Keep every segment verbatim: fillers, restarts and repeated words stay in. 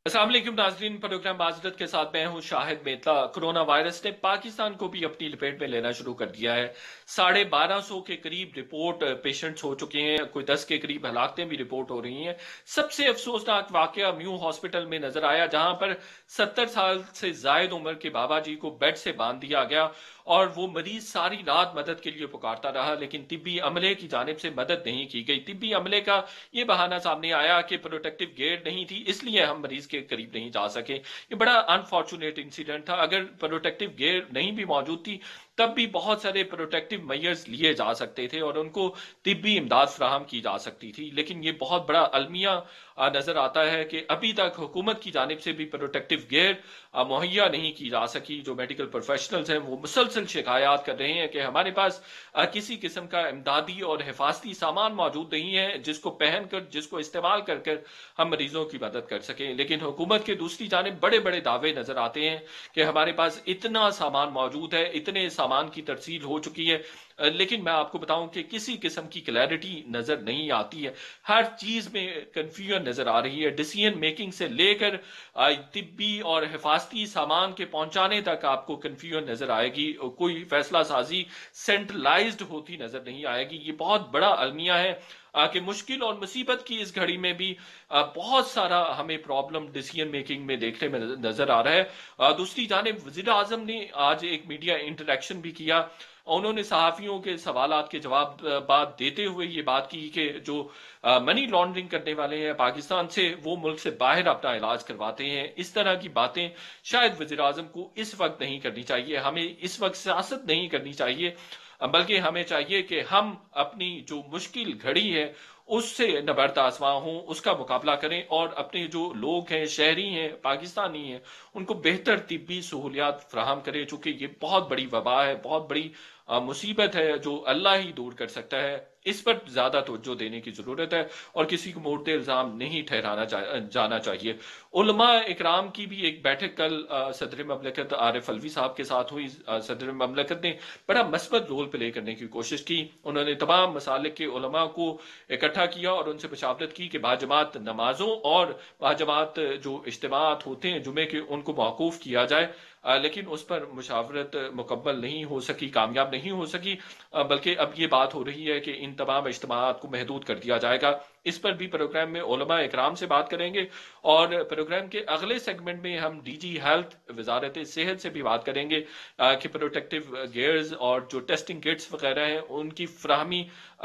अस्सलाम वालेकुम नाजरीन, प्रोग्राम माजरत के साथ मैं हूं शाहिद मेतला। कोरोना वायरस ने पाकिस्तान को भी अपनी लपेट में लेना शुरू कर दिया है। साढ़े बारह सौ के करीब रिपोर्ट पेशेंट्स हो चुके हैं, कोई दस के करीब हलाकतें भी रिपोर्ट हो रही हैं। सबसे अफसोसनाक वाकया म्यू हॉस्पिटल में नजर आया, जहां पर सत्तर साल से जायद उम्र के बाबा जी को बेड से बांध दिया गया और वो मरीज सारी रात मदद के लिए पुकारता रहा, लेकिन तिब्बी अमले की जानिब से मदद नहीं की गई। तिब्बी अमले का ये बहाना सामने आया कि प्रोटेक्टिव गेयर नहीं थी, इसलिए हम मरीज के करीब नहीं जा सके। ये बड़ा अनफॉर्चुनेट इंसिडेंट था। अगर प्रोटेक्टिव गेयर नहीं भी मौजूद थी, तब भी बहुत सारे प्रोटेक्टिव मेजर्स लिए जा सकते थे और उनको तिब्बी इमदाद फराहम की जा सकती थी। लेकिन ये बहुत बड़ा अलमिया नजर आता है कि अभी तक हुकूमत की जानिब से भी प्रोटेक्टिव गेयर मुहैया नहीं की जा सकी। जो मेडिकल प्रोफेशनल्स हैं वो मुसलसल शिकायत कर रहे हैं कि हमारे पास किसी किस्म का इमदादी और हिफाजती सामान मौजूद नहीं है जिसको पहनकर, जिसको इस्तेमाल कर कर हम मरीजों की मदद कर सकें। लेकिन हुकूमत के दूसरी जानिब बड़े बड़े दावे नजर आते हैं कि हमारे पास इतना सामान मौजूद है, इतने सामान की तरसील हो चुकी है, लेकिन मैं आपको बताऊं कि किसी किस्म की क्लैरिटी नजर नहीं आती है। हर चीज में कंफ्यूजन नजर आ रही है। डिसीजन मेकिंग से लेकर तिब्बी और हिफाजती सामान के पहुंचाने तक आपको कंफ्यूजन नजर आएगी। कोई फैसला साजी सेंट्रलाइज्ड होती नजर नहीं आएगी। ये बहुत बड़ा अलमिया है कि मुश्किल और मुसीबत की इस घड़ी में भी बहुत सारा हमें प्रॉब्लम डिसीजन मेकिंग में देखने में नजर आ रहा है। दूसरी जानिब वजीर आजम ने आज एक मीडिया इंटरेक्शन भी किया। उन्होंने सहाफियों के सवालात के जवाब बात देते हुए ये बात की कि जो मनी लॉन्ड्रिंग करने वाले हैं पाकिस्तान से, वो मुल्क से बाहर अपना इलाज करवाते हैं। इस तरह की बातें शायद वजीर आजम को इस वक्त नहीं करनी चाहिए। हमें इस वक्त सियासत नहीं करनी चाहिए, बल्कि हमें चाहिए कि हम अपनी जो मुश्किल घड़ी है उससे नबर्द आसमां हों, उसका मुकाबला करें और अपने जो लोग हैं, शहरी हैं, पाकिस्तानी हैं, उनको बेहतर तिब्बी सहूलियात फराहम करें। चूंकि ये बहुत बड़ी वबा है, बहुत बड़ी मुसीबत है जो अल्लाह ही दूर कर सकता है। इस पर ज्यादा तवज्जो देने की जरूरत है और किसी को मोड़ते इल्जाम नहीं ठहराना चा, जाना चाहिए। उलमा इकराम की भी एक बैठक कल सदर ममलकत आरिफ अलवी साहब के साथ हुई। सदर ममलकत ने बड़ा मस्बत रोल प्ले करने की कोशिश की। उन्होंने तमाम मसालिक के उलमा को इकट्ठा किया और उनसे मुशावरत की कि बाजमात नमाजों और बाजमात जो इज्तिमात होते हैं जुमे के, उनको मौकूफ किया जाए। लेकिन उस पर मुशावरत मुकम्मल नहीं हो सकी, कामयाब नहीं हो सकी, बल्कि अब ये बात हो रही है कि इन तमाम इज्तिमात को महदूद कर दिया जाएगा। इस पर भी प्रोग्राम में उलमा इकराम से बात करेंगे और प्रोग्राम के अगले सेगमेंट में हम डीजी हेल्थ, वजारत सेहत से भी बात करेंगे कि प्रोटेक्टिव गेयर्स और जो टेस्टिंग किट्स वगैरह हैं उनकी फ्राहमी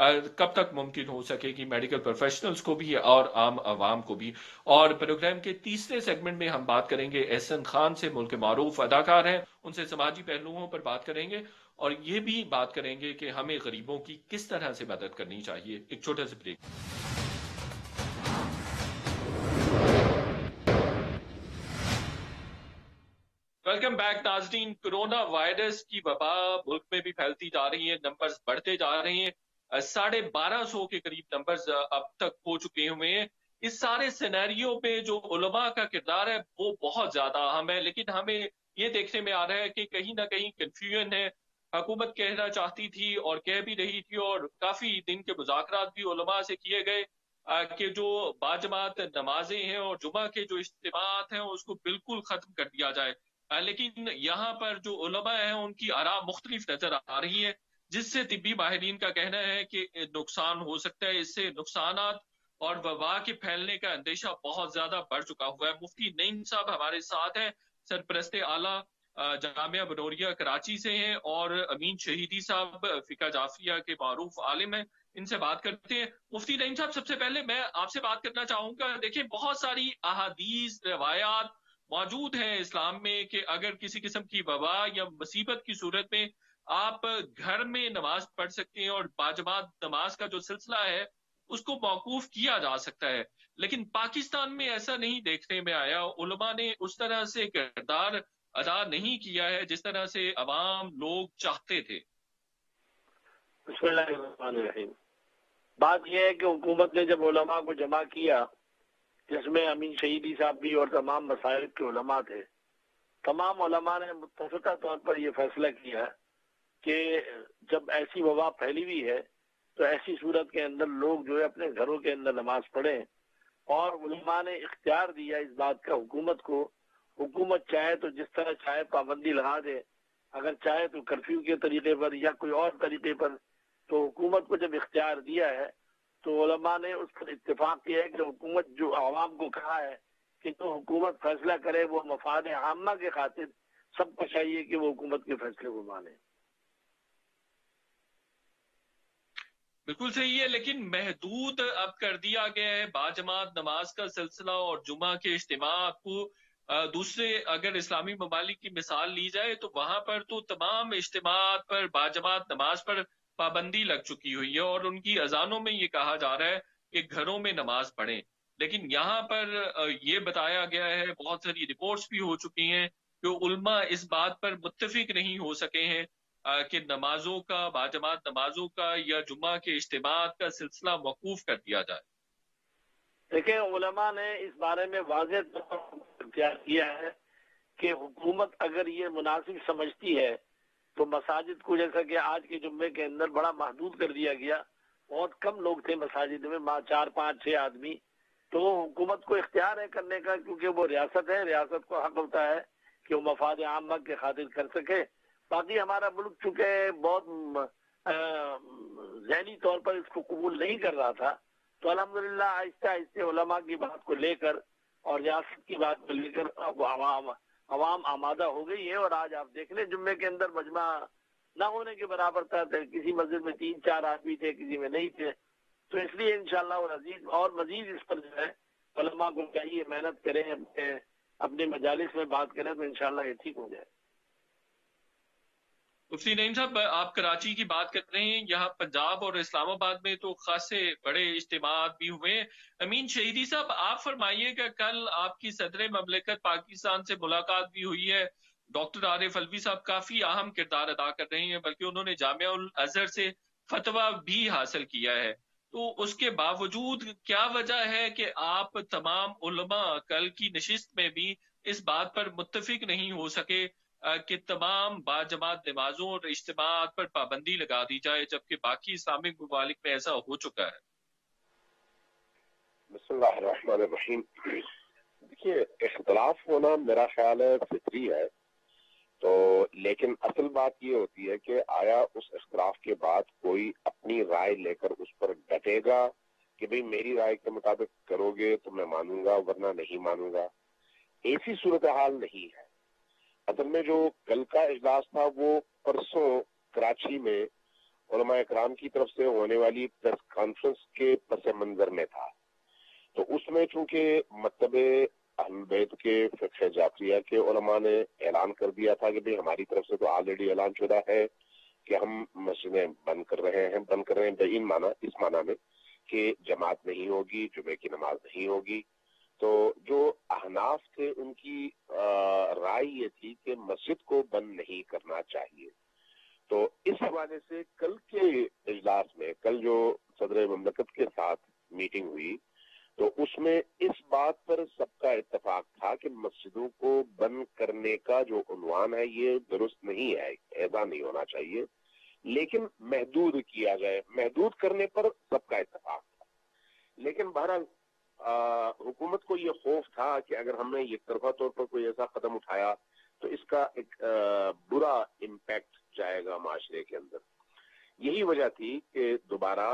कब तक मुमकिन हो सकेगी मेडिकल प्रोफेशनल्स को भी और आम आवाम को भी। और प्रोग्राम के तीसरे सेगमेंट में हम बात करेंगे एहसन खान से, मुल्क के मारूफ अदाकार हैं, उनसे समाजी पहलुओं पर बात करेंगे और ये भी बात करेंगे कि हमें गरीबों की किस तरह से मदद करनी चाहिए। एक छोटा सा ब्रेक। वेलकम बैक नाजरीन। कोरोना वायरस की वबा मुल्क में भी फैलती जा रही है, नंबर्स बढ़ते जा रहे हैं। साढ़े बारह सौ के करीब नंबर्स अब तक हो चुके हुए हैं। इस सारे सिनेरियो में जो उलमा का किरदार है वो बहुत ज्यादा अहम है, लेकिन हमें ये देखने में आ रहा है कि कहीं ना कहीं कंफ्यूजन है। हुकूमत कहना चाहती थी और कह भी रही थी और काफी दिन के मुज़ाकरात भी उलमा से किए गए कि जो बाजमात नमाजें हैं और जुमा के जो इज्तिमात हैं उसको बिल्कुल खत्म कर दिया जाए। लेकिन यहाँ पर जो उलमा है उनकी आरा मुख्तलिफ नजर आ रही है, जिससे तिब्बी माहिरीन का कहना है कि नुकसान हो सकता है। इससे नुकसानात और वबा के फैलने का अंदेशा बहुत ज्यादा बढ़ चुका हुआ है। मुफ्ती नईम साहब हमारे साथ हैं, सरपरस्ते आला जामिया बनोरिया कराची से हैं, और अमीन शहीदी साहब फिका जाफिया के मारूफ आलिम हैं। इनसे बात करते हैं। मुफ्ती नईम साहब, सबसे पहले मैं आपसे बात करना चाहूंगा। देखिए, बहुत सारी अहादीस रवायात मौजूद है इस्लाम में कि अगर किसी किस्म की वबा या मुसीबत की सूरत में आप घर में नमाज पढ़ सकते हैं और बाजमात नमाज का जो सिलसिला है उसको मौकूफ किया जा सकता है। लेकिन पाकिस्तान में ऐसा नहीं देखने में आया। उलमा ने उस तरह से किरदार अदा नहीं किया है जिस तरह से अवाम लोग चाहते थे। बिस्मिल्लाहिर्रहमानिर्रहीम। बात यह है कि हुकूमत ने जब उलमा को जमा किया, जिसमें अमीन शहीदी साहब भी और तमाम मसाइल के उलमा थे, तमाम उलमा ने मुत्तफ़िक़ा तौर पर यह फैसला किया कि जब ऐसी वबा फैली हुई है तो ऐसी सूरत के अंदर लोग जो है अपने घरों के अंदर नमाज पढ़ें اور علماء نے اختیار دیا اس بات کا حکومت کو. حکومت چاہے تو جس طرح چاہے پابندی لگا دے, اگر چاہے تو کرفیو کے طریقے پر یا کوئی اور طریقے پر. تو حکومت کو جب اختیار دیا ہے تو علماء نے اس پر اتفاق کیا ہے کہ حکومت جو عوام کو کہا ہے کہ جو حکومت فیصلہ کرے وہ مفاد عامہ کے خاطر سب کو چاہیے کہ وہ حکومت کے فیصلے کو مانے. بالکل صحیح ہے، لیکن محدود اب کر دیا گیا ہے باجماعت نماز کا سلسلہ اور جمعہ کے اجتماع کو. دوسرے اگر اسلامی ممالک کی مثال لی جائے تو وہاں پر تو تمام اجتماعات پر باجماعت نماز پر پابندی لگ چکی ہوئی ہے اور ان کی اذانوں میں یہ کہا جا رہا ہے کہ گھروں میں نماز پڑھیں. لیکن یہاں پر یہ بتایا گیا ہے، بہت ساری رپورٹس بھی ہو چکی ہیں کہ علماء اس بات پر متفق نہیں ہو سکے ہیں کہ نمازوں کا باجماعت نمازوں کا یا جمعہ کے اجتماعات کا سلسلہ موقوف کر دیا جائے. دیکھیں علماء نے اس بارے میں واضح طور پر اختیار کیا ہے کہ حکومت اگر یہ مناسب سمجھتی ہے تو مساجد کو، جیسا کہ آج کے جمعے کے اندر بڑا محدود کر دیا گیا، بہت کم لوگ تھے مساجد میں، چار پانچ چھ آدمی، تو حکومت کو اختیار ہے کرنے کا، کیونکہ وہ ریاست ہے، ریاست کو حق ہوتا ہے کہ وہ مفاد عامہ کے خاطر کر سکے. باقی ہمارا ملک چونکہ بہت ذہنی طور پر اس کو قبول نہیں کر رہا تھا، تو الحمدللہ آہستہ آہستہ علماء کی بات کو لے کر اور ریاست کی بات کو لے کر اب عوام عوام آمادہ ہو گئی ہے. اور آج آپ دیکھ لیں جمعے کے اندر مجمع نہ ہونے کے برابر تھا، کسی مسجد میں تین چار آدمی تھے، کسی میں نہیں تھے. تو اس لیے انشاءاللہ اور عزیز اور مزید اس پر جو ہے علماء کو چاہیے محنت کریں، اپنے اپنے مجالس میں بات کریں تو انشاءاللہ یہ ٹھیک ہو جائے. مفتی نعیم صاحب، آپ کراچی کی بات کر رہے ہیں، یہاں پنجاب اور اسلام آباد میں تو خاصے بڑے اجتماعات بھی ہوئے. امین شہیدی صاحب، آپ فرمائیے کہ کل آپ کی صدر مملکت پاکستان سے ملاقات بھی ہوئی ہے. ڈاکٹر عارف الوی صاحب کافی اہم کردار ادا کر رہے ہیں، بلکہ انہوں نے جامعہ الازہر سے فتویٰ بھی حاصل کیا ہے. تو اس کے باوجود کیا وجہ ہے کہ آپ تمام علماء کل کی نشست میں بھی اس بات پر متفق نہیں ہو سکے کہ تمام باجماعت نمازوں اور اجتماعات پر پابندی لگا دی جائے، جبکہ باقی اسلامک ممالک میں ایسا ہو چکا ہے؟ بسم اللہ الرحمن الرحیم. دیکھیے، اختلاف ہونا میرا خیال ہے فطری ہے، تو لیکن اصل بات یہ ہوتی ہے کہ آیا اس اختلاف کے بعد کوئی اپنی رائے لے کر اس پر ڈٹے گا کہ بھئی میری رائے کے مطابق کرو گے تو میں مانوں گا ورنہ نہیں مانوں گا. ایسی صورتحال نہیں ہے. اصل میں جو کل کا اجلاس تھا وہ پرسوں کراچی میں علماء اکرام کی طرف سے ہونے والی پریس کانفرنس کے پس منظر میں تھا. تو اس میں چونکہ مکتب اہل بیت کے فقہ جعفریہ کے علماء نے اعلان کر دیا تھا کہ بھئی ہماری طرف سے تو آلریڈی اعلان شدہ ہے کہ ہم مسجدیں بند کر رہے ہیں بند کر رہے ہیں بین معنی اس معنی میں کہ جماعت نہیں ہوگی، جمعے کی نماز نہیں ہوگی. تو جو احناف تھے ان کی رائے یہ تھی کہ مسجد کو بند نہیں کرنا چاہیے. تو اس حوالے سے کل کے اجلاس میں، کل جو صدر مملکت کے ساتھ میٹنگ ہوئی، تو اس میں اس بات پر سب کا اتفاق تھا کہ مسجدوں کو بند کرنے کا جو عنوان ہے یہ درست نہیں ہے، ایسا نہیں ہونا چاہیے، لیکن محدود کیا جائے. محدود کرنے پر سب کا اتفاق تھا. لیکن بہرحال حکومت کو یہ خوف تھا کہ اگر ہم نے یک طرفہ طور پر کوئی ایسا قدم اٹھایا تو اس کا ایک برا امپیکٹ جائے گا معاشرے کے اندر. یہی وجہ تھی کہ دوبارہ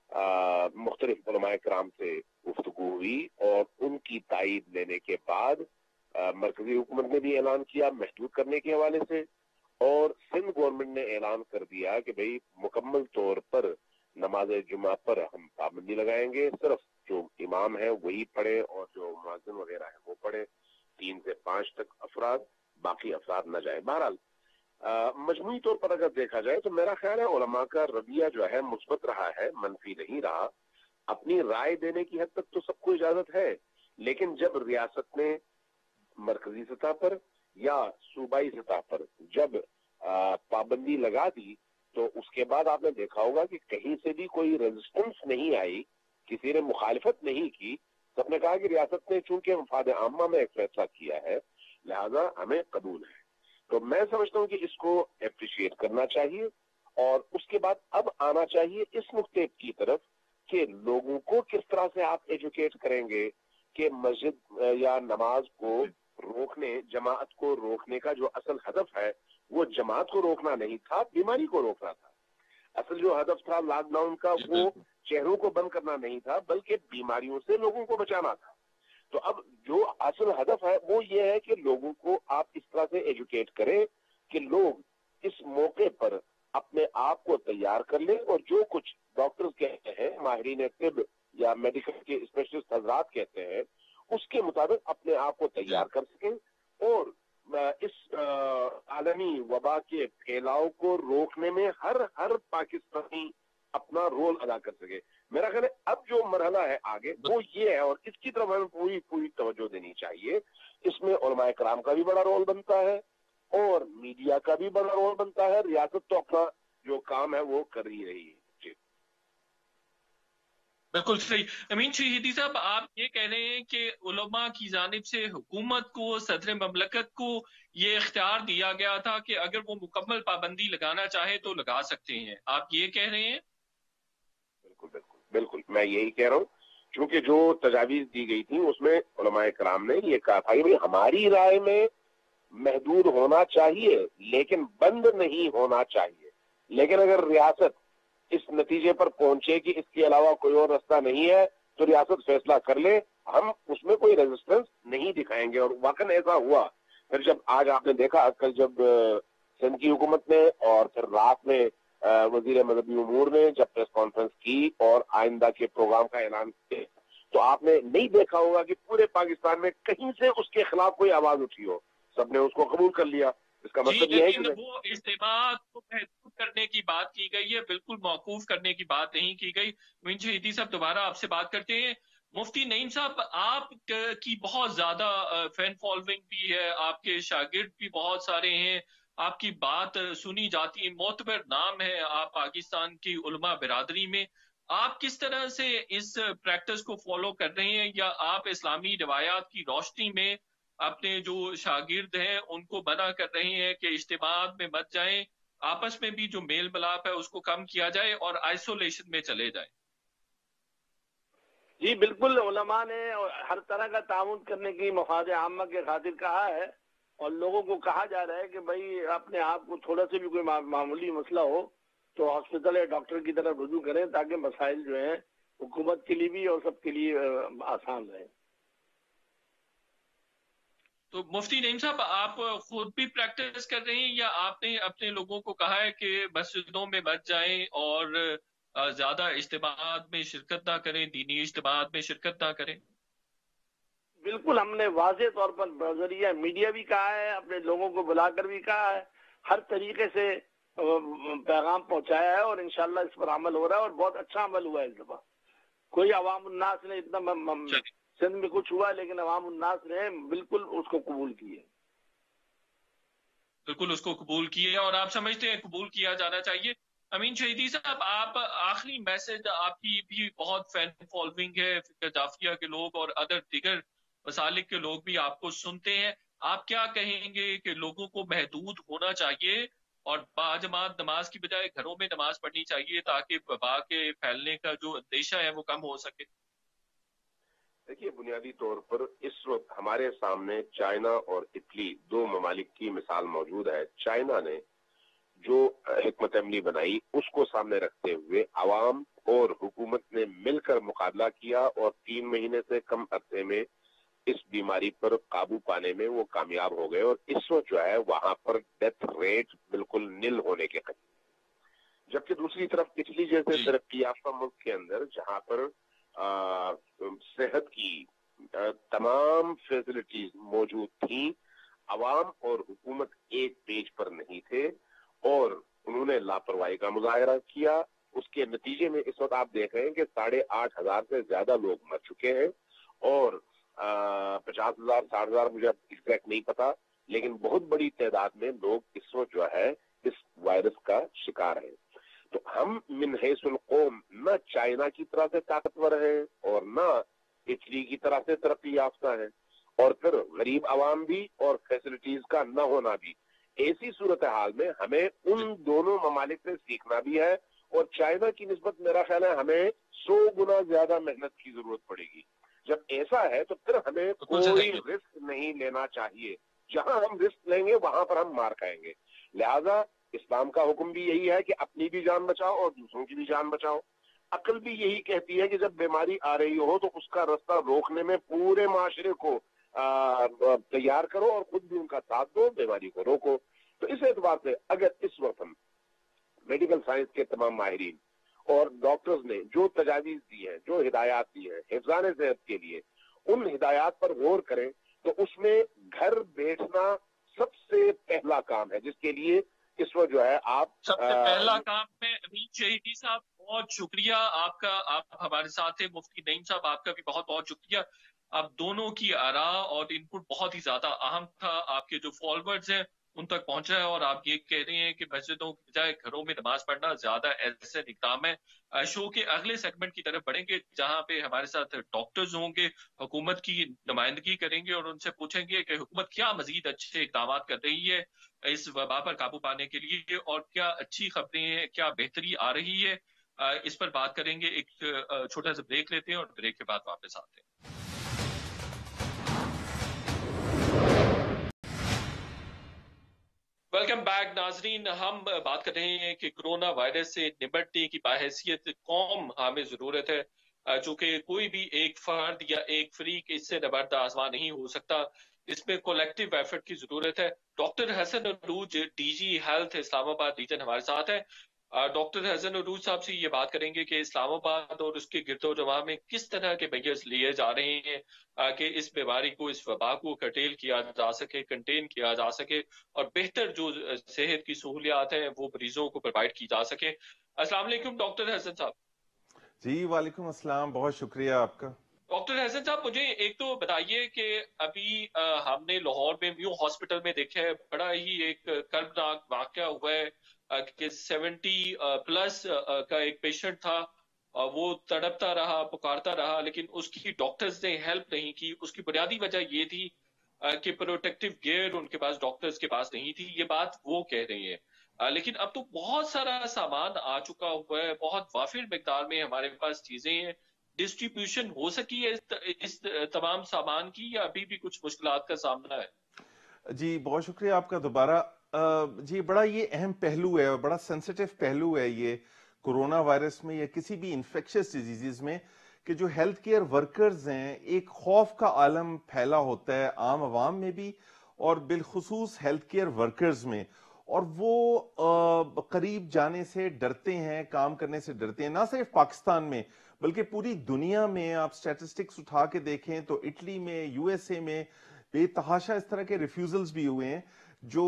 مختلف علماء کرام سے گفتگو ہوئی اور ان کی تائید لینے کے بعد مرکزی حکومت نے بھی اعلان کیا محدود کرنے کے حوالے سے، اور سندھ گورنمنٹ نے اعلان کر دیا کہ بھئی مکمل طور پر نماز جمعہ پر ہم پابندی لگائیں گے، صرف جو امام ہے وہی پڑھے اور جو مؤذن وغیرہ ہے وہ پڑھے، تین سے پانچ تک افراد، باقی افراد نہ جائے. بہرحال مجموعی طور پر اگر دیکھا جائے تو میرا خیال ہے علماء کا رویہ جو ہے مثبت رہا ہے، منفی نہیں رہا. اپنی رائے دینے کی حد تک تو سب کو اجازت ہے، لیکن جب ریاست نے مرکزی سطح پر یا صوبائی سطح پر جب پابندی لگا دی تو اس کے بعد آپ نے دیکھا ہوگا کہ کہیں سے بھی کوئی ریزسٹنس نہیں آئی، کسی نے مخالفت نہیں کی. سب نے کہا کہ ریاست نے چونکہ مفاد عامہ میں ایک فیصلہ کیا ہے لہذا ہمیں قبول ہے. تو میں سمجھتا ہوں کہ اس کو اپریشیٹ کرنا چاہیے، اور اس کے بعد اب آنا چاہیے اس نقطے کی طرف کہ لوگوں کو کس طرح سے آپ ایجوکیٹ کریں گے کہ مسجد یا نماز کو روکنے، جماعت کو روکنے کا جو اصل ہدف ہے وہ جماعت کو روکنا نہیں تھا، بیماری کو روکنا تھا. اصل جو ہدف تھا لاک ڈاؤن کا وہ چہروں کو بند کرنا نہیں تھا بلکہ بیماریوں سے لوگوں کو بچانا تھا. تو اب جو اصل ہدف ہے وہ یہ ہے کہ لوگوں کو آپ اس طرح سے ایجوکیٹ کریں کہ لوگ اس موقع پر اپنے آپ کو تیار کر لیں اور جو کچھ ڈاکٹرز کہتے ہیں، ماہرین طب یا میڈیکل کے اسپیشلسٹ حضرات کہتے ہیں، اس کے مطابق اپنے آپ کو تیار کر سکیں اور اس عالمی وبا کے پھیلاؤ کو روکنے میں ہر ہر پاکستانی اپنا رول ادا کر سکے. میرا خیال ہے اب جو مرحلہ ہے آگے وہ یہ ہے اور اس کی طرف ہمیں پوری پوری توجہ دینی چاہیے. اس میں علماء کرام کا بھی بڑا رول بنتا ہے اور میڈیا کا بھی بڑا رول بنتا ہے. ریاست تو اپنا جو کام ہے وہ کر ہی رہی ہے. جی بالکل صحیح. امین شہیدی صاحب، آپ یہ کہہ رہے ہیں کہ علماء کی جانب سے حکومت کو، صدر مملکت کو یہ اختیار دیا گیا تھا کہ اگر وہ مکمل پابندی لگانا چاہے تو لگا سکتے ہیں، آپ یہ کہہ رہے ہیں؟ بالکل بالکل بالکل میں یہی کہہ رہا ہوں. چونکہ جو تجاویز دی گئی تھی اس میں علماء کرام نے یہ کہا تھا کہ ہماری رائے میں محدود ہونا چاہیے لیکن بند نہیں ہونا چاہیے. لیکن اگر ریاست اس نتیجے پر پہنچے کہ اس کے علاوہ کوئی اور راستہ نہیں ہے تو ریاست فیصلہ کر لے، ہم اس میں کوئی ریزسٹنس نہیں دکھائیں گے. اور واقعاً ایسا ہوا. پھر جب آج آپ نے دیکھا کل جب سندھ کی حکومت نے اور پھر رات میں وزیر مذہبی امور نے جب پریس کانفرنس کی اور آئندہ کے پروگرام کا اعلان کیا تو آپ نے نہیں دیکھا ہوگا کہ پورے پاکستان میں کہیں سے اس کے خلاف کوئی آواز اٹھی ہو. سب نے اس کو قبول کر لیا. اس کا مطلب یہ ہے کہ وہ اجتماعات کو محدود کرنے کی بات کی گئی ہے، بالکل موقوف کرنے کی بات نہیں کی گئی. امین شہیدی صاحب دوبارہ آپ سے بات کرتے ہیں. مفتی نعیم صاحب، آپ کی بہت زیادہ فین فالوئنگ بھی ہے، آپ کے شاگرد بھی بہت سارے ہیں، آپ کی بات سنی جاتی ہے، معتبر نام ہے آپ پاکستان کی علماء برادری میں. آپ کس طرح سے اس پریکٹس کو فالو کر رہے ہیں، یا آپ اسلامی روایات کی روشنی میں اپنے جو شاگرد ہیں ان کو منع کر رہے ہیں کہ اجتماعات میں مت جائیں، آپس میں بھی جو میل ملاپ ہے اس کو کم کیا جائے اور آئسولیشن میں چلے جائیں؟ جی بالکل، علماء نے ہر طرح کا تعاون کرنے کی مفاد عامہ کے خاطر کہا ہے اور لوگوں کو کہا جا رہا ہے کہ بھائی اپنے آپ کو تھوڑا سے بھی کوئی معمولی مسئلہ ہو تو ہاسپٹل یا ڈاکٹر کی طرف رجوع کریں تاکہ مسائل جو ہیں حکومت کے لیے بھی اور سب کے لیے آسان رہیں. تو مفتی نعیم صاحب، آپ خود بھی پریکٹس کر رہے ہیں یا آپ نے اپنے لوگوں کو کہا ہے کہ مسجدوں میں مت جائیں اور زیادہ اجتماعات میں شرکت نہ کریں، دینی اجتماعات میں شرکت نہ کریں؟ بالکل، ہم نے واضح طور پر بذریعہ میڈیا بھی کہا ہے، اپنے لوگوں کو بلا کر بھی کہا ہے، ہر طریقے سے پیغام پہنچایا ہے اور انشاءاللہ اس پر عمل ہو رہا ہے اور بہت اچھا عمل ہوا ہے. اس دفعہ کوئی عوام الناس نے اتنا سندھ میں کچھ ہوا لیکن عوام الناس نے بالکل اس کو قبول کیے. بالکل اس کو قبول کیے اور آپ سمجھتے ہیں قبول کیا جانا چاہیے. امین شہیدی صاحب، آپ آخری میسج، آپ کی بھی بہت فین فالوئنگ ہے، فکر جعفریہ کے لوگ اور ادر دیگر مسالک کے لوگ بھی آپ کو سنتے ہیں، آپ کیا کہیں گے کہ لوگوں کو محدود ہونا چاہیے اور باجماعت نماز کی بجائے گھروں میں نماز پڑھنی چاہیے تاکہ وبا کے پھیلنے کا جو اندیشہ ہے وہ کم ہو سکے؟ دیکھیے، بنیادی طور پر اس وقت ہمارے سامنے چائنا اور اٹلی دو ممالک کی مثال موجود ہے. چائنا نے جو حکمت عملی بنائی اس کو سامنے رکھتے ہوئے عوام اور حکومت نے مل کر مقابلہ کیا اور تین مہینے سے کم عرصے میں اس بیماری پر قابو پانے میں وہ کامیاب ہو گئے اور اس وقت جو ہے وہاں پر ڈیتھ ریٹ بالکل نل ہونے کے قریب. جبکہ دوسری طرف اٹلی جیسے ترقی یافتہ ملک کے اندر جہاں پر آ, صحت کی آ, تمام فیسلٹیز موجود تھیں، عوام اور حکومت ایک پیج پر نہیں تھے اور انہوں نے لاپرواہی کا مظاہرہ کیا. اس کے نتیجے میں اس وقت آپ دیکھ رہے ہیں کہ ساڑھے آٹھ ہزار سے زیادہ لوگ مر چکے ہیں اور پچاس ہزار ساٹھ ہزار مجھے ایگزیکٹ نہیں پتا، لیکن بہت بڑی تعداد میں لوگ اس وقت جو ہے اس وائرس کا شکار ہیں. تو ہم من حیث القوم نہ چائنا کی طرح سے طاقتور ہیں اور نہ اٹلی کی طرح سے ترقی یافتہ ہیں اور پھر غریب عوام بھی اور فیسلٹیز کا نہ ہونا بھی. ایسی صورتحال میں ہمیں ان دونوں ممالک سے سیکھنا بھی ہے اور چائنا کی نسبت میرا خیال ہے ہمیں सौ गुना ज्यादा मेहनत की जरूरत पड़ेगी। जब ऐसा है तो फिर हमें कोई रिस्क नहीं लेना चाहिए। जहां हम रिस्क लेंगे वहां पर हम मार खाएंगे। लिहाजा इस्लाम का हुक्म भी यही है कि अपनी भी जान बचाओ और दूसरों की भी जान बचाओ। अक्ल भी यही कहती है कि जब बीमारी आ रही हो तो उसका रास्ता रोकने में पूरे माशरे को तैयार करो और खुद भी उनका साथ दो, बीमारी को रोको। तो इस एतबार से अगर इस वक्त हम मेडिकल साइंस के तमाम माहिरीन और डॉक्टर्स ने जो तजावीज दी हैं, जो हिदायत दी हैं हिफ्ज़ान सेहत के लिए, उन हिदायत पर गौर करें तो उसमें घर बैठना सबसे पहला काम है, जिसके लिए इस वक्त जो है आप सबसे पहला काम में अमीन शहीदी साहब बहुत शुक्रिया आपका, आप हमारे साथ थे। मुफ्ती नईम साहब आपका भी बहुत बहुत शुक्रिया। आप दोनों की आरा और इनपुट बहुत ही ज्यादा अहम था। आपके जो फॉलोअर्स हैं उन तक पहुंचा है और आप ये कह रहे हैं कि मस्जिदों की बजाय घरों में नमाज पढ़ना ज्यादा ऐसे इक़दाम है। शो के अगले सेगमेंट की तरफ बढ़ेंगे जहां पे हमारे साथ डॉक्टर्स होंगे, हुकूमत की नुमाइंदगी करेंगे और उनसे पूछेंगे कि हुकूमत क्या मजीद अच्छे इक़दाम कर रही है इस वबा पर काबू पाने के लिए और क्या अच्छी खबरें हैं, क्या बेहतरी आ रही है। इस पर बात करेंगे। एक छोटा सा ब्रेक लेते हैं और ब्रेक के बाद वापस आते हैं। वेलकम बैक नाजरीन। हम बात कर रहे हैं कि कोरोना वायरस से निपटने की बाहैसियत कौम हमें जरूरत है, चूंकि कोई भी एक फर्द या एक फरीक इससे निबर्द आजमा नहीं हो सकता। इसमें कोलेक्टिव एफर्ट की जरूरत है। Doctor Hasan Arooj, DG health Islamabad region हमारे साथ है। डॉक्टर हसन अरूज साहब से ये बात करेंगे कि इस्लामाबाद और उसके गिरदोजमा में किस तरह के मेजर्स लिए जा रहे हैं कि इस बीमारी को, इस वबा को कर्टेल किया जा सके, कंटेन किया जा सके और बेहतर जो सेहत की सहूलियात हैं वो मरीजों को प्रोवाइड की जा सके। अस्सलाम वालेकुम डॉक्टर हसन साहब। जी वालेकुम अस्सलाम, बहुत शुक्रिया आपका। डॉक्टर हसन साहब, मुझे एक तो बताइए कि अभी आ, हमने लाहौर में म्यू हॉस्पिटल में देखा है, बड़ा ही एक कर्बनाक वाकया हुआ है कि सेवेंटी प्लस का एक पेशेंट था। वो तड़पता रहा, पुकारता रहा, लेकिन उसकी डॉक्टर्स ने हेल्प नहीं की। उसकी बुनियादी वजह ये थी कि प्रोटेक्टिव गियर उनके पास डॉक्टर्स के पास नहीं थी। ये बात वो कह रही है, लेकिन अब तो बहुत सारा सामान आ चुका हुआ है, बहुत वाफिर मिकदार में हमारे पास चीजें हैं। डिस्ट्रीब्यूशन हो सकी है इस, इस तमाम सामान की या अभी भी कुछ मुश्किलात का सामना है? जी बहुत शुक्रिया आपका दोबारा। जी बड़ा ये अहम पहलू है और बड़ा सेंसिटिव पहलू है ये कोरोना वायरस में या किसी भी इंफेक्शियस डिजीजेस में कि जो हेल्थ केयर वर्कर्स हैं, एक खौफ का आलम फैला होता है आम आवाम में भी और बिलखुसूस हेल्थ केयर वर्कर्स में, और वो करीब जाने से डरते हैं, काम करने से डरते हैं। ना सिर्फ पाकिस्तान में बल्कि पूरी दुनिया में आप स्टैटिस्टिक्स उठा के देखें तो इटली में, यूएसए में बेतहाशा इस तरह के रिफ्यूजल्स भी हुए हैं जो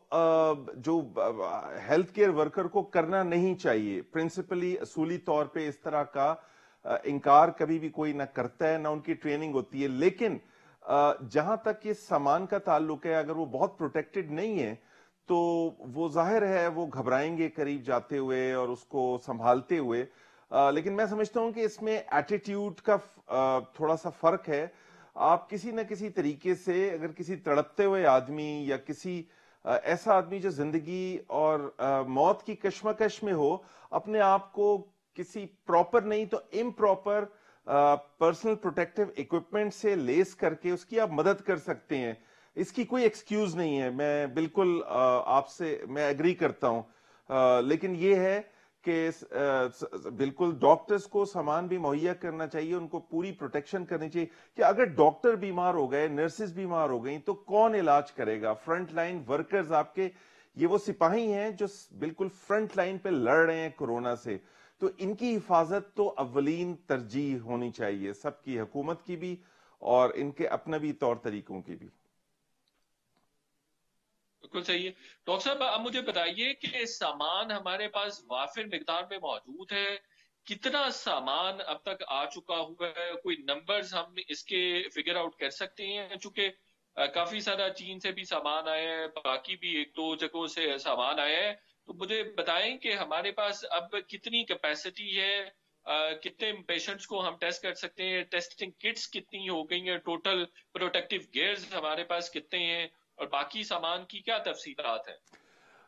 जो हेल्थ केयर वर्कर को करना नहीं चाहिए। प्रिंसिपली असूली तौर पे इस तरह का इनकार कभी भी कोई ना करता है, ना उनकी ट्रेनिंग होती है। लेकिन जहां तक ये सामान का ताल्लुक है, अगर वो बहुत प्रोटेक्टेड नहीं है तो वो जाहिर है वो घबराएंगे करीब जाते हुए और उसको संभालते हुए। आ, लेकिन मैं समझता हूं कि इसमें एटीट्यूड का आ, थोड़ा सा फर्क है। आप किसी न किसी तरीके से अगर किसी तड़पते हुए आदमी या किसी आ, ऐसा आदमी जो जिंदगी और आ, मौत की कश्मकश में हो, अपने आप को किसी प्रॉपर नहीं तो इम्प्रॉपर पर्सनल प्रोटेक्टिव इक्विपमेंट से लेस करके उसकी आप मदद कर सकते हैं। इसकी कोई एक्सक्यूज नहीं है। मैं बिल्कुल आपसे मैं एग्री करता हूं, लेकिन ये है कि बिल्कुल डॉक्टर्स को सामान भी मुहैया करना चाहिए, उनको पूरी प्रोटेक्शन करनी चाहिए कि अगर डॉक्टर बीमार हो गए, नर्सेज बीमार हो गई तो कौन इलाज करेगा? फ्रंट लाइन वर्कर्स आपके, ये वो सिपाही हैं जो बिल्कुल फ्रंट लाइन पे लड़ रहे हैं कोरोना से, तो इनकी हिफाजत तो अव्वलीन तरजीह होनी चाहिए, सबकी, हुकूमत की भी और इनके अपने भी तौर तरीकों की भी। बिल्कुल सही है। डॉक्टर साहब, अब मुझे बताइए कि सामान हमारे पास वाफिर मिकदार में मौजूद है, कितना सामान अब तक आ चुका हुआ है? कोई नंबर्स हम इसके फिगर आउट कर सकते हैं? चूंकि काफी सारा चीन से भी सामान आया है, बाकी भी एक दो जगहों से सामान आया है, तो मुझे बताएं कि हमारे पास अब कितनी कैपेसिटी है, Uh, कितने पेशेंट्स को हम टेस्ट कर सकते हैं, टेस्टिंग किट्स कितनी हो गई हैं, टोटल प्रोटेक्टिव गियर्स हमारे पास कितने हैं और बाकी सामान की क्या तफसीलात है?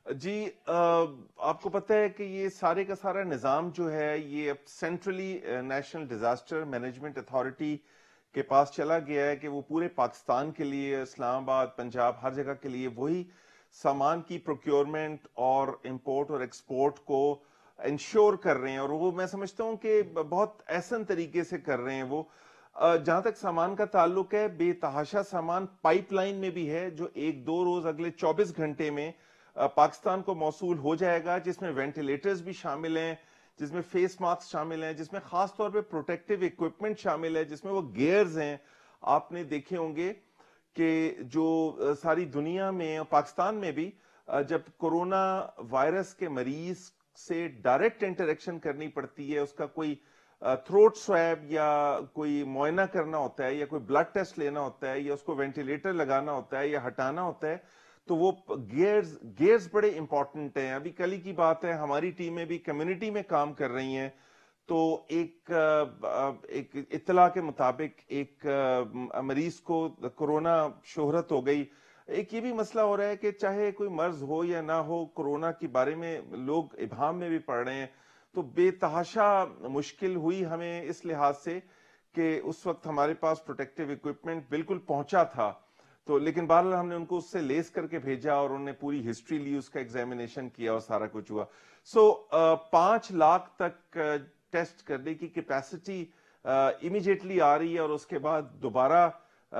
جی آپ کو پتہ ہے کہ یہ سارے کا سارا نظام جو ہے یہ اب centrally national disaster management authority کے پاس چلا گیا ہے کہ وہ پورے پاکستان کے لیے، اسلام آباد، پنجاب، ہر جگہ کے لیے وہی سامان کی پروکیورمنٹ اور امپورٹ اور ایکسپورٹ کو انشور کر رہے ہیں، اور وہ میں سمجھتا ہوں کہ بہت احسن طریقے سے کر رہے ہیں. وہ جہاں تک سامان کا تعلق ہے، بے تحاشا سامان پائپ لائن میں بھی ہے جو ایک دو روز اگلے چوبیس گھنٹے میں پاکستان کو موصول ہو جائے گا، جس میں وینٹیلیٹرز بھی شامل ہیں، جس میں فیس ماسک شامل ہیں، جس میں خاص طور پہ پروٹیکٹیو ایکوپمنٹ شامل ہے، جس میں وہ گیئرز ہیں. آپ نے دیکھے ہوں گے کہ جو ساری دنیا میں اور پاکستان میں بھی جب کورونا وائرس کے مریض سے ڈائریکٹ انٹریکشن کرنی پڑتی ہے، اس کا کوئی تھروٹ سویب یا کوئی معائنہ کرنا ہوتا ہے یا کوئی بلڈ ٹیسٹ لینا ہوتا ہے یا اس کو وینٹیلیٹر لگانا ہوتا ہے یا ہٹانا ہوتا ہے، تو وہ گیئرز گیئرز بڑے امپورٹنٹ ہیں. ابھی کل ہی کی بات ہے، ہماری ٹیمیں بھی کمیونٹی میں کام کر رہی ہیں، تو ایک ایک اطلاع کے مطابق ایک مریض کو کورونا شہرت ہو گئی. ایک یہ بھی مسئلہ ہو رہا ہے کہ چاہے کوئی مرض ہو یا نہ ہو، کورونا کے بارے میں لوگ ابہام میں بھی پڑھ رہے ہیں، تو بے تحاشا مشکل ہوئی ہمیں اس لحاظ سے کہ اس وقت ہمارے پاس پروٹیکٹیو ایکوپمنٹ بالکل پہنچا تھا، تو لیکن بہرحال ہم نے ان کو اس سے لیس کر کے بھیجا اور انہوں نے پوری ہسٹری لی، اس کا ایگزامینیشن کیا اور سارا کچھ ہوا. سو پانچ لاکھ تک ٹیسٹ کرنے کی کیپیسٹی امیجیٹلی آ رہی ہے، اور اس کے بعد دوبارہ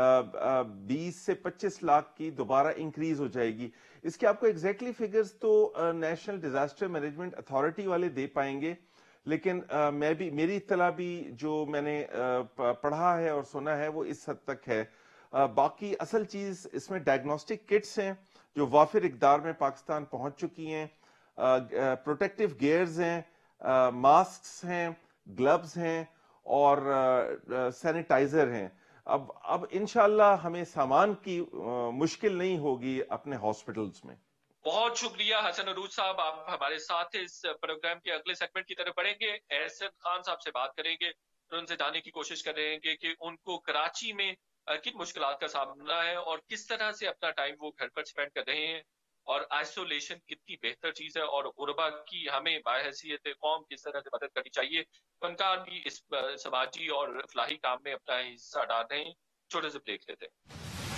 بیس سے پچیس لاکھ کی دوبارہ انکریز ہو جائے گی. اس کے آپ کو ایگزیکٹلی فگرز تو نیشنل ڈیزاسٹر مینجمنٹ اتھارٹی والے دے پائیں گے، لیکن میں بھی میری اطلاع بھی جو میں نے پڑھا ہے اور سنا ہے وہ اس حد تک ہے. باقی اصل چیز اس میں ڈائگنوسٹک کٹس ہیں جو وافر اقدار میں پاکستان پہنچ چکی ہیں، پروٹیکٹیو گیئرز ہیں، ماسکس ہیں، گلوز ہیں اور سینیٹائزر ہیں. اب اب انشاءاللہ ہمیں سامان کی مشکل نہیں ہوگی اپنے ہاسپٹلز میں. بہت شکریہ حسن عروج صاحب، آپ ہمارے ساتھ اس پروگرام کے اگلے سیگمنٹ کی طرف بڑھیں گے. احسن خان صاحب سے بات کریں گے اور ان سے جاننے کی کوشش کریں گے کہ ان کو کراچی میں کن مشکلات کا سامنا ہے اور کس طرح سے اپنا ٹائم وہ گھر پر سپینڈ کر رہے ہیں، اور آئسولیشن کتنی بہتر چیز ہے، اور غربا کی ہمیں باحیثیت قوم کس طرح سے مدد کرنی چاہیے. فنکار بھی اس سماجی اور فلاحی کام میں اپنا حصہ ڈال رہے ہیں. چھوٹے سے بریک لیتے ہیں.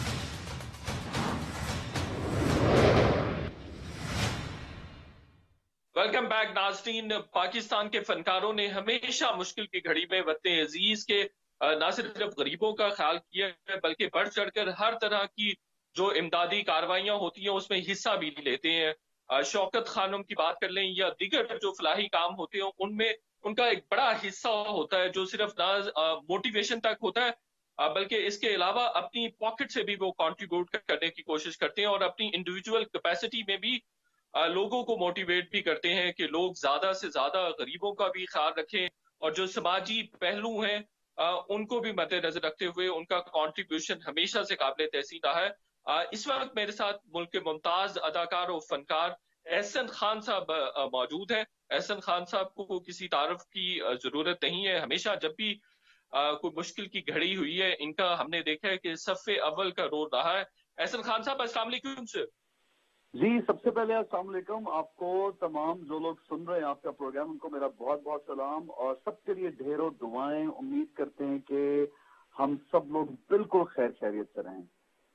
ویلکم بیک ناظرین. پاکستان کے فنکاروں نے ہمیشہ مشکل کی گھڑی میں وطن عزیز کے نہ صرف غریبوں کا خیال کیا ہے بلکہ بڑھ چڑھ کر ہر طرح کی جو امدادی کاروائیاں ہوتی ہیں اس میں حصہ بھی لیتے ہیں. شوکت خانم کی بات کر لیں یا دیگر جو فلاحی کام ہوتے ہیں ان میں ان کا ایک بڑا حصہ ہوتا ہے جو صرف نہ موٹیویشن تک ہوتا ہے بلکہ اس کے علاوہ اپنی پاکٹ سے بھی وہ کنٹریبیوٹ کرنے کی کوشش کرتے ہیں اور اپنی انڈیویجول کیپیسٹی میں بھی لوگوں کو موٹیویٹ بھی کرتے ہیں کہ لوگ زیادہ سے زیادہ غریبوں کا بھی خیال رکھیں، اور جو سماجی پہلو ہیں ان کو بھی مد نظر رکھتے ہوئے ان کا کنٹریبیوشن ہمیشہ سے قابل تحسین رہا ہے. اس وقت میرے ساتھ ملک کے ممتاز اداکار و فنکار احسن خان صاحب موجود ہیں. احسن خان صاحب کو کسی تعارف کی ضرورت نہیں ہے، ہمیشہ جب بھی کوئی مشکل کی گھڑی ہوئی ہے ان کا ہم نے دیکھا ہے کہ صف اول کا رول رہا ہے. احسن خان صاحب السلام علیکم سر. جی سب سے پہلے السلام علیکم آپ کو، تمام جو لوگ سن رہے ہیں آپ کا پروگرام ان کو میرا بہت بہت سلام، اور سب کے لیے ڈھیروں دعائیں. امید کرتے ہیں کہ ہم سب لوگ بالکل خیر خیریت سے رہیں.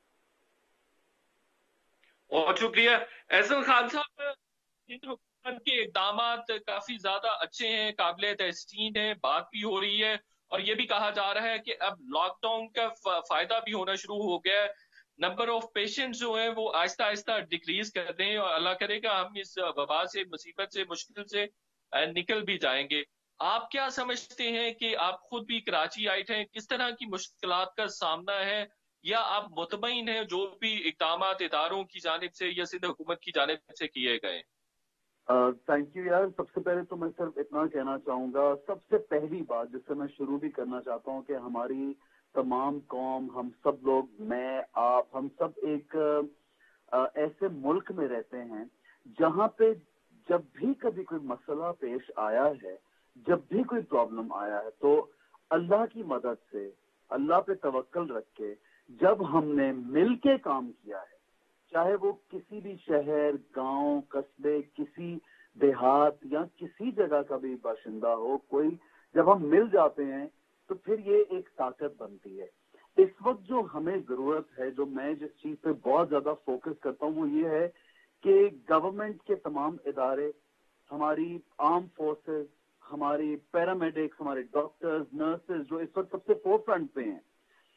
بہت شکریہ احسن خان صاحب. حکومت کے اقدامات کافی زیادہ اچھے ہیں، قابل تحسین ہیں، بات بھی ہو رہی ہے اور یہ بھی کہا جا رہا ہے کہ اب لاک ڈاؤن کا فائدہ بھی ہونا شروع ہو گیا ہے. نمبر آف پیشنٹ جو ہیں وہ آہستہ آہستہ ڈکریز کر دیں اور اللہ کرے گا ہم اس وبا سے، مصیبت سے، مشکل سے نکل بھی جائیں گے. آپ کیا سمجھتے ہیں کہ آپ خود بھی کراچی آئے تھے، کس طرح کی مشکلات کا سامنا ہے، یا آپ مطمئن ہیں جو بھی اقدامات اداروں کی جانب سے یا سندھ حکومت کی جانب سے کیے گئے؟ تھینک یو یار. سب سے پہلے تو میں صرف اتنا کہنا چاہوں گا، سب سے پہلی بات جس سے میں شروع بھی کرنا چاہتا ہوں کہ ہماری تمام قوم، ہم سب لوگ، میں، آپ، ہم سب ایک ایسے ملک میں رہتے ہیں جہاں پہ جب بھی کبھی کوئی مسئلہ پیش آیا ہے، جب بھی کوئی پرابلم آیا ہے، تو اللہ کی مدد سے، اللہ پہ توکل رکھ کے جب ہم نے مل کے کام کیا ہے چاہے وہ کسی بھی شہر، گاؤں، قصبے، کسی دیہات یا کسی جگہ کا بھی باشندہ ہو، کوئی جب ہم مل جاتے ہیں تو پھر یہ ایک طاقت بنتی ہے۔ اس وقت جو ہمیں ضرورت ہے، جو میں جس چیز پہ بہت زیادہ فوکس کرتا ہوں وہ یہ ہے کہ گورنمنٹ کے تمام ادارے، ہماری آرم فورسز، ہماری پیرامیڈکس، ہمارے ڈاکٹرز، نرسز جو اس وقت سب سے فور فرنٹ پہ ہیں،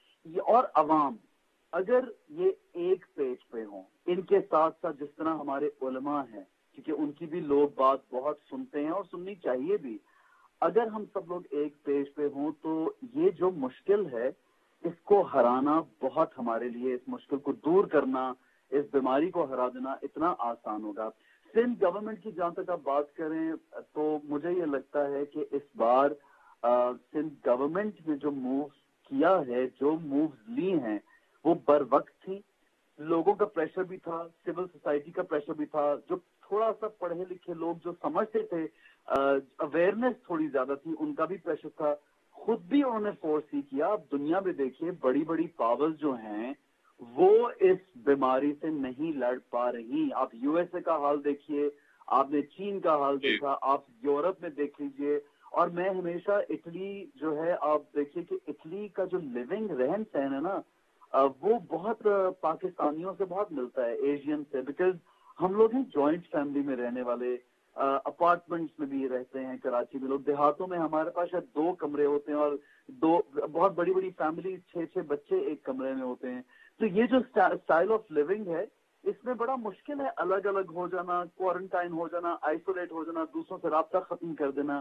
یہ اور عوام، اگر یہ ایک پیج پہ ہوں، ان کے ساتھ ساتھ جس طرح ہمارے علماء ہیں، کیونکہ ان کی بھی لوگ بات بہت سنتے ہیں اور سننی چاہیے بھی، اگر ہم سب لوگ ایک پیج پہ ہوں تو یہ جو مشکل ہے اس کو ہرانا بہت ہمارے لیے، اس مشکل کو دور کرنا، اس بیماری کو ہرا دینا اتنا آسان ہوگا۔ سندھ گورنمنٹ کی جہاں تک آپ بات کریں تو مجھے یہ لگتا ہے کہ اس بار سندھ گورنمنٹ نے جو موو کیا ہے، جو مووز لی ہیں وہ بر وقت تھی، لوگوں کا پریشر بھی تھا، سول سوسائٹی کا پریشر بھی تھا، جو تھوڑا سا پڑھے لکھے لوگ جو سمجھتے تھے، اویئرنیس تھوڑی زیادہ تھی، ان کا بھی پریشر تھا، خود بھی انہوں نے فورس ہی کیا۔ اب دنیا میں دیکھیے بڑی بڑی پاورز جو ہیں وہ اس بیماری سے نہیں لڑ پا رہی۔ آپ یو ایس اے کا حال دیکھیے، آپ نے چین کا حال دیکھا، آپ یورپ میں دیکھ لیجئے، اور میں ہمیشہ اٹلی جو ہے، آپ دیکھیے کہ اٹلی کا جو لیونگ رہن سہن ہے نا، وہ بہت پاکستانیوں سے بہت ملتا ہے، ایشین سے، بیکاز ہم لوگ ہیں جوائنٹ فیملی میں رہنے والے، اپارٹمنٹس میں بھی رہتے ہیں کراچی میں لوگ، دیہاتوں میں ہمارے پاس شاید دو کمرے ہوتے ہیں اور دو بہت بڑی بڑی فیملی، چھ چھ بچے ایک کمرے میں ہوتے ہیں۔ تو یہ جو اسٹائل آف لیونگ ہے اس میں بڑا مشکل ہے الگ الگ ہو جانا، کوارنٹائن ہو جانا، آئسولیٹ ہو جانا، دوسروں سے رابطہ ختم کر دینا۔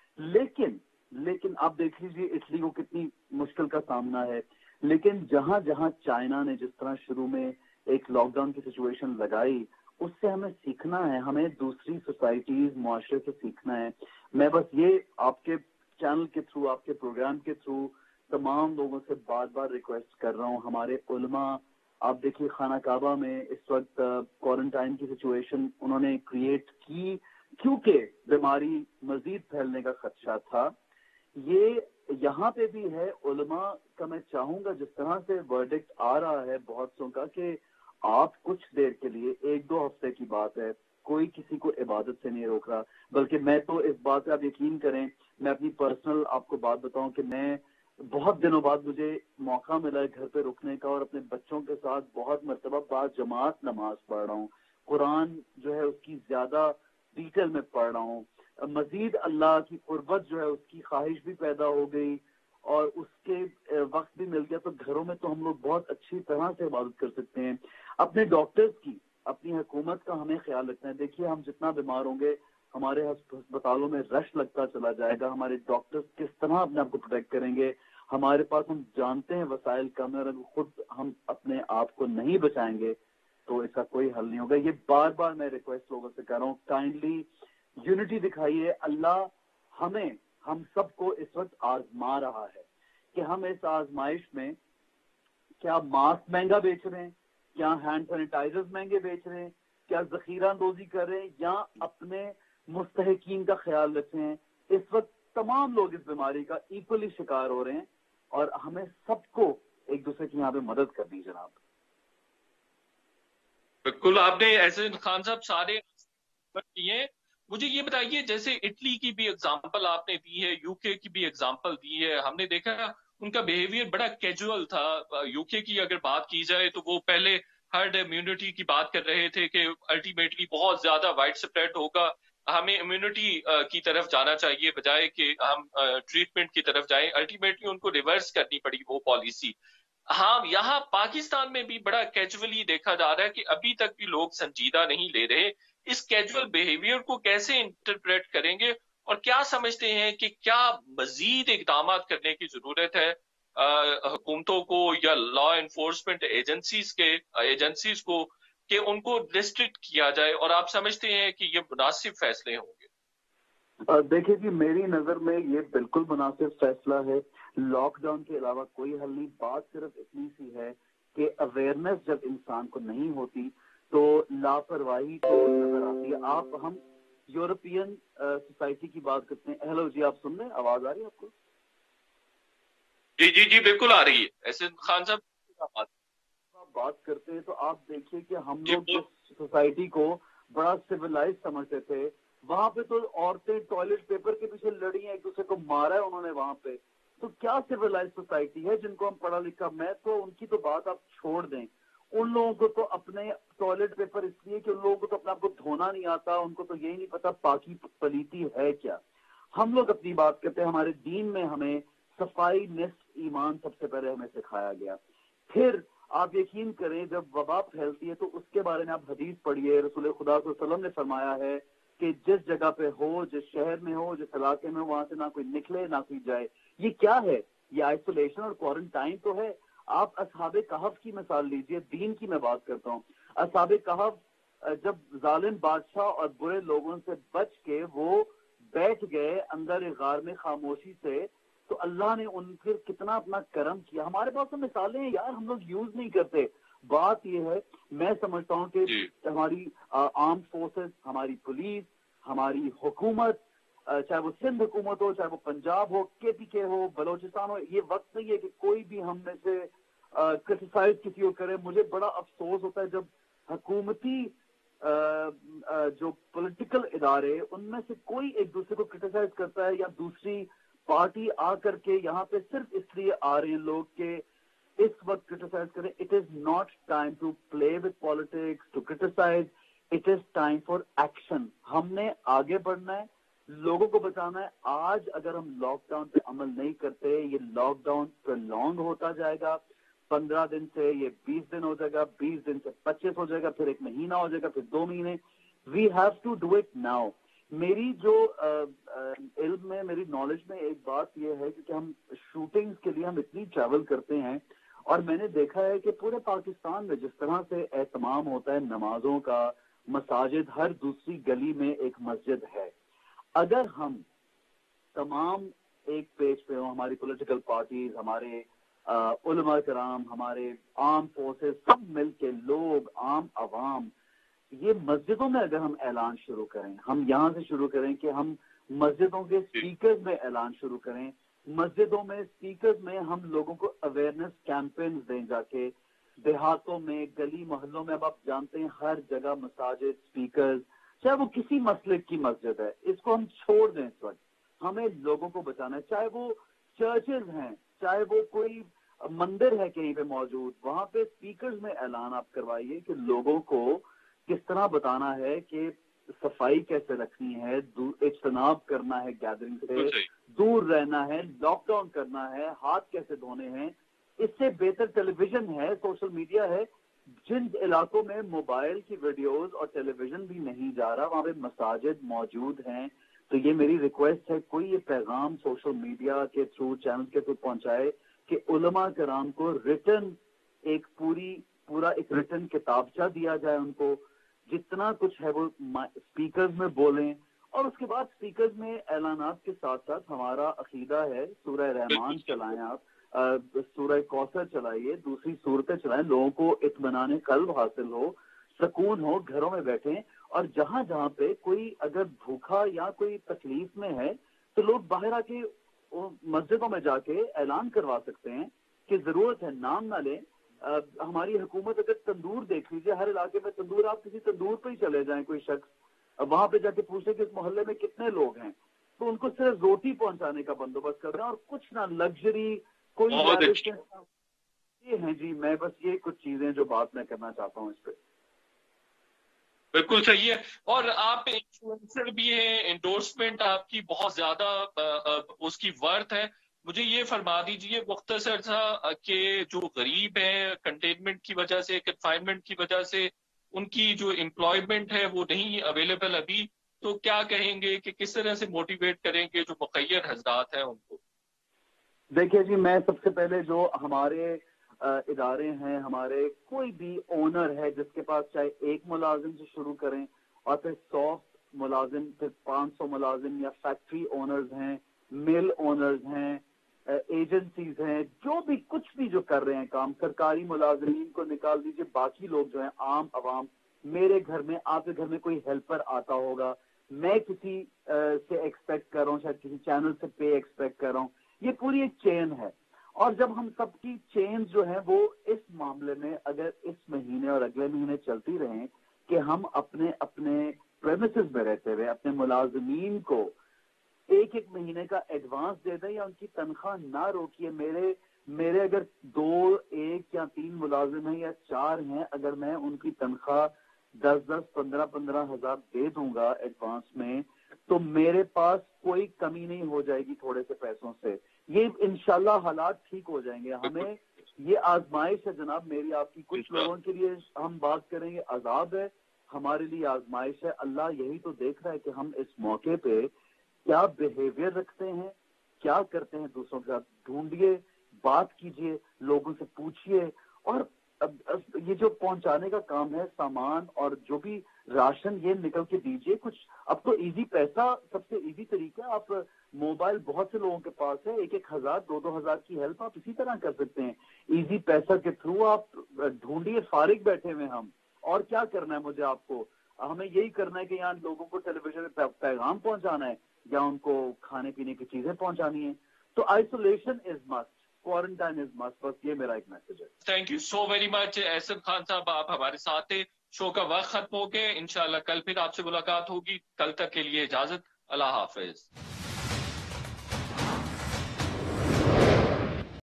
لیکن لیکن آپ دیکھ لیجیے اٹلی کو کتنی مشکل کا سامنا ہے، لیکن جہاں جہاں چائنا نے جس طرح شروع میں ایک لاک ڈاؤن کی سچویشن لگائی، اس سے ہمیں سیکھنا ہے، ہمیں دوسری سوسائٹیز، معاشرے سے سیکھنا ہے۔ میں بس یہ آپ کے چینل کے تھرو، آپ کے پروگرام کے تھرو تمام لوگوں سے بار بار ریکویسٹ کر رہا ہوں، ہمارے علماء، آپ دیکھیے خانہ کعبہ میں اس وقت کوارنٹائن کی سچویشن انہوں نے کریٹ کی کیونکہ بیماری مزید پھیلنے کا خدشہ تھا۔ یہ یہاں پہ بھی ہے، علماء کا میں چاہوں گا جس طرح سے ورڈکٹ آ رہا ہے بہت سو کا کہ آپ کچھ دیر کے لیے، ایک دو ہفتے کی بات ہے، کوئی کسی کو عبادت سے نہیں روک رہا، بلکہ میں تو اس بات پہ آپ یقین کریں، میں اپنی پرسنل آپ کو بات بتاؤں کہ میں بہت دنوں بعد مجھے موقع ملا ہے گھر پہ رکنے کا، اور اپنے بچوں کے ساتھ بہت مرتبہ بعد جماعت نماز پڑھ رہا ہوں، قرآن جو ہے اس کی زیادہ ڈیٹیل میں پڑھ رہا ہوں، مزید اللہ کی قربت جو ہے اس کی خواہش بھی پیدا ہو گئی اور اس کے وقت بھی مل گیا، تو گھروں میں تو ہم لوگ بہت اچھی طرح سے عبادت کر سکتے ہیں۔ اپنے ڈاکٹرز کی، اپنی حکومت کا ہمیں خیال رکھنا ہے۔ دیکھیے ہم جتنا بیمار ہوں گے ہمارے ہسپتالوں میں رش لگتا چلا جائے گا، ہمارے ڈاکٹرز کس طرح اپنے آپ کو پروٹیکٹ کریں گے، ہمارے پاس ہم جانتے ہیں وسائل کم ہے، اور خود ہم اپنے آپ کو نہیں بچائیں گے تو اس کا کوئی حل نہیں ہوگا۔ یہ بار بار میں ریکویسٹ لوگوں سے کر رہا ہوں، کائنڈلی یونٹی دکھائیے۔ اللہ ہمیں، ہم سب کو اس وقت آزما رہا ہے کہ ہم اس آزمائش میں کیا ماسک مہنگا بیچ رہے ہیں، کیا ہینڈ سینیٹائزر مہنگے بیچ رہے ہیں، کیا ذخیرہ اندوزی کر رہے ہیں، یا اپنے مستحقین کا خیال رکھ رہے ہیں۔ اس وقت تمام لوگ اس بیماری کا ایکولی شکار ہو رہے ہیں، اور ہمیں سب کو ایک دوسرے کی یہاں پہ مدد کرنی جناب۔ بالکل، آپ نے ایسے خان صاحب سارے کیے۔ مجھے یہ بتائیے، جیسے اٹلی کی بھی اگزامپل آپ نے دی ہے، یو کے کی بھی اگزامپل دی ہے، ہم نے دیکھا ان کا بیہیویئر بڑا کیجول تھا۔ یو کے کی اگر بات کی جائے تو وہ پہلے ہرڈ امیونٹی کی بات کر رہے تھے کہ الٹیمیٹلی بہت زیادہ وائڈ سپریڈ ہوگا، ہمیں امیونٹی کی طرف جانا چاہیے بجائے کہ ہم ٹریٹمنٹ کی طرف جائیں۔ الٹیمیٹلی ان کو ریورس کرنی پڑی وہ پالیسی۔ ہاں، یہاں پاکستان میں بھی بڑا کیجولی دیکھا جا رہا ہے کہ ابھی تک بھی لوگ سنجیدہ نہیں لے رہے۔ اس کیجول بیہیویئر کو کیسے انٹرپریٹ کریں گے، اور کیا سمجھتے ہیں کہ کیا مزید اقدامات کرنے کی ضرورت ہے حکومتوں کو یا لا انفورسمنٹ ایجنسیز کے ایجنسیز کو کہ ان کو ریسٹرکٹ کیا جائے، اور آپ سمجھتے ہیں کہ یہ مناسب فیصلے ہوں گے؟ دیکھیے جی، میری نظر میں یہ بالکل مناسب فیصلہ ہے۔ لاک ڈاؤن کے علاوہ کوئی حل نہیں، بات صرف اتنی سی ہے کہ اویئرنیس جب انسان کو نہیں ہوتی تو لاپرواہی تو نظر آتی ہے۔ آپ ہم یورپین سوسائٹی کی بات کرتے ہیں۔ ہیلو جی، آپ سن رہے ہیں؟ آواز آ رہی ہے آپ کو؟ جی جی جی بالکل آ رہی ہے۔ ایسے خان صاحب آپ بات کرتے ہیں تو آپ دیکھیے کہ ہم لوگ جس سوسائٹی کو بڑا سویلائز سمجھتے تھے وہاں پہ تو عورتیں ٹوائلٹ پیپر کے پیچھے لڑی ہیں, ایک دوسرے کو مارا ہے انہوں نے وہاں پہ. تو کیا سویلائز سوسائٹی ہے جن کو ہم پڑھا لکھا, میں تو ان کی تو بات آپ چھوڑ دیں, ان لوگوں کو تو اپنے ٹوائلٹ پیپر اس لیے کہ ان لوگوں کو تو اپنے آپ کو دھونا نہیں آتا, ان کو تو یہی نہیں پتا پاکی پلیتی ہے کیا. ہم لوگ اپنی بات کرتے ہیں, ہمارے دین میں ہمیں صفائی نصف ایمان سب سے پہلے ہمیں سکھایا گیا. پھر آپ یقین کریں جب وبا پھیلتی ہے تو اس کے بارے میں آپ حدیث پڑھیے, رسول خدا صلی اللہ علیہ وسلم نے فرمایا ہے کہ جس جگہ پہ ہو, جس شہر میں ہو, جس علاقے میں ہو, وہاں سے نہ کوئی نکلے نہ کوئی جائے. یہ کیا ہے؟ یہ آئسولیشن اور کوارنٹائن تو ہے. آپ اصحاب کہف کی مثال لیجئے, دین کی میں بات کرتا ہوں. اصحاب کہف جب ظالم بادشاہ اور برے لوگوں سے بچ کے وہ بیٹھ گئے اندر ایک غار میں خاموشی سے, تو اللہ نے ان پھر کتنا اپنا کرم کیا. ہمارے پاس تو مثالیں ہیں یار, ہم لوگ یوز نہیں کرتے. بات یہ ہے, میں سمجھتا ہوں کہ ہماری آرم فورسز, ہماری پولیس, ہماری حکومت, چاہے وہ سندھ حکومت ہو, چاہے وہ پنجاب ہو, کے پی کے ہو, بلوچستان ہو, یہ وقت نہیں ہے کہ کوئی بھی ہم میں سے کرٹیسائز کسی کو کرے. مجھے بڑا افسوس ہوتا ہے جب حکومتی جو پولیٹیکل ادارے ان میں سے کوئی ایک دوسرے کو کرٹیسائز کرتا ہے, یا دوسری پارٹی آ کر کے یہاں پہ صرف اس لیے آ رہے ہیں لوگ کہ اس وقت کرٹیسائز کریں. It is not time to play with politics, to criticise. It is time for action. ہم نے آگے بڑھنا ہے, لوگوں کو بچانا ہے. آج اگر ہم لاک ڈاؤن پہ عمل نہیں کرتے, یہ لاک ڈاؤن پرولونگ ہوتا جائے گا. پندرہ دن سے یہ بیس دن ہو جائے گا, بیس دن سے پچیس ہو جائے گا, پھر ایک مہینہ ہو جائے گا, پھر دو مہینے. We have to do it now. میری جو علم میں, میری نالج میں ایک بات یہ ہے کہ ہم شوٹنگ کے لیے ہم اتنی ٹریول کرتے ہیں, اور میں نے دیکھا ہے کہ پورے پاکستان میں جس طرح سے اہتمام ہوتا ہے نمازوں کا, مساجد ہر دوسری گلی میں ایک مسجد ہے. اگر ہم تمام ایک پیج پہ ہوں, ہماری پولیٹیکل پارٹیز, ہمارے علماء کرام, ہمارے آرم فورسز, سب مل کے لوگ, عام عوام, یہ مسجدوں میں اگر ہم اعلان شروع کریں, ہم یہاں سے شروع کریں کہ ہم مسجدوں کے سپیکرز میں اعلان شروع کریں, مسجدوں میں سپیکرز میں ہم لوگوں کو اویئرنیس کیمپینز دیں, جا کے دیہاتوں میں, گلی محلوں میں. اب آپ جانتے ہیں ہر جگہ مساجد, سپیکرز, چاہے وہ کسی مسلک کی مسجد ہے, اس کو ہم چھوڑ دیں. اس وقت ہمیں لوگوں کو بچانا ہے, چاہے وہ چرچز ہیں, چاہے وہ کوئی مندر ہے کہیں پہ موجود, وہاں پہ سپیکرز میں اعلان آپ کروائیے کہ لوگوں کو کس طرح بتانا ہے کہ صفائی کیسے رکھنی ہے, اجتناب کرنا ہے, گیدرنگ سے دور رہنا ہے, لاک ڈاؤن کرنا ہے, ہاتھ کیسے دھونے ہیں. اس سے بہتر ٹیلی ویژن ہے, سوشل میڈیا ہے. جن علاقوں میں موبائل کی ویڈیوز اور ٹیلی ویژن بھی نہیں جا رہا, وہاں پہ مساجد موجود ہیں. تو یہ میری ریکویسٹ ہے, کوئی یہ پیغام سوشل میڈیا کے تھرو, چینل کے تھرو پہنچائے کہ علماء کرام کو ریٹن ایک پوری پورا ایک ریٹن کتابچہ دیا جائے, ان کو جتنا کچھ ہے وہ اسپیکرز میں بولیں. اور اس کے بعد اسپیکرز میں اعلانات کے ساتھ ساتھ ہمارا عقیدہ ہے سورہ رحمان چلائیں, آپ سورہ کوثر چلائیے, دوسری صورتیں چلائیں, لوگوں کو اطمینان قلب حاصل ہو, سکون ہو, گھروں میں بیٹھیں. اور جہاں جہاں پہ کوئی اگر بھوکا یا کوئی تکلیف میں ہے تو لوگ باہر آ کے مسجدوں میں جا کے اعلان کروا سکتے ہیں کہ ضرورت ہے, نام نہ لیں. ہماری حکومت اگر تندور دیکھ لیجیے, ہر علاقے میں تندور, آپ کسی تندور پہ ہی چلے جائیں, کوئی شخص وہاں پہ جا کے پوچھیں کہ اس محلے میں کتنے لوگ ہیں, تو ان کو صرف روٹی پہنچانے کا بندوبست کر رہے ہیں, اور کچھ نہ لگژری کوئی یہ ہیں. جی میں بس یہ کچھ چیزیں جو بات میں کرنا چاہتا ہوں اس پہ. بالکل صحیح ہے. اور آپ انفلوئنسر بھی ہیں, انڈورسمنٹ آپ کی بہت زیادہ اس کی ورتھ ہے. مجھے یہ فرما دیجئے مختصر سا کہ جو غریب ہیں, کنٹینمنٹ کی وجہ سے, کنفائنمنٹ کی وجہ سے ان کی جو امپلائمنٹ ہے وہ نہیں اویلیبل ابھی, تو کیا کہیں گے کہ کس طرح سے موٹیویٹ کریں گے جو مخیر حضرات ہیں ان کو؟ دیکھیے جی, میں سب سے پہلے جو ہمارے ادارے ہیں, ہمارے کوئی بھی اونر ہے جس کے پاس چاہے ایک ملازم سے شروع کریں اور پھر سو ملازم, پھر پانچ سو ملازم, یا فیکٹری اونرز ہیں, مل اونرز ہیں, ایجنسیز ہیں, جو بھی کچھ بھی جو کر رہے ہیں کام, سرکاری ملازمین کو نکال دیجیے, باقی لوگ جو ہیں عام عوام, میرے گھر میں, آپ کے گھر میں کوئی ہیلپر آتا ہوگا, میں کسی سے ایکسپیکٹ کر رہا ہوں, شاید کسی چینل سے پے ایکسپیکٹ کر رہا ہوں. یہ پوری ایک چین ہے, اور جب ہم سب کی چینز جو ہیں وہ اس معاملے میں اگر اس مہینے اور اگلے مہینے چلتی رہیں کہ ہم اپنے اپنے پریمیسز میں رہتے ہوئے اپنے ملازمین کو ایک ایک مہینے کا ایڈوانس دے دیں یا ان کی تنخواہ نہ روکیے. میرے میرے اگر دو ایک یا تین ملازم ہیں یا چار ہیں, اگر میں ان کی تنخواہ دس دس پندرہ پندرہ ہزار دے دوں گا ایڈوانس میں, تو میرے پاس کوئی کمی نہیں ہو جائے گی تھوڑے سے پیسوں سے. یہ انشاءاللہ حالات ٹھیک ہو جائیں گے. ہمیں یہ آزمائش ہے جناب میری آپ کی. کچھ لوگوں کے لیے ہم بات کریں گے عذاب ہے, ہمارے لیے آزمائش ہے. اللہ یہی تو دیکھ رہا ہے کہ ہم اس موقع پہ کیا بیہیویئر رکھتے ہیں, کیا کرتے ہیں دوسروں کے ساتھ. ڈھونڈیے, بات کیجئے, لوگوں سے پوچھئے, اور یہ جو پہنچانے کا کام ہے سامان اور جو بھی راشن یہ نکل کے دیجئے. کچھ اب تو ایزی پیسہ سب سے ایزی طریقہ, آپ موبائل بہت سے لوگوں کے پاس ہے, ایک ایک ہزار دو دو ہزار کی ہیلپ آپ اسی طرح کر سکتے ہیں. ایزی پیسہ کے تھرو آپ ڈھونڈیے. فارغ بیٹھے ہوئے ہم, اور کیا کرنا ہے مجھے آپ کو؟ ہمیں یہی کرنا ہے کہ یہاں لوگوں کو ٹیلی ویژن پہ پیغام پہنچانا ہے یا ان کو کھانے پینے کی چیزیں پہنچانی ہیں. تو isolation is must, quarantine is must. بس یہ میرا ایک میسج ہے. Thank you so very much Ahsan Khan sahab, آپ ہمارے ساتھ تھے. شو کا وقت ختم ہو گیا, انشاءاللہ کل پھر آپ سے ملاقات ہوگی. کل تک کے لیے اجازت, اللہ حافظ.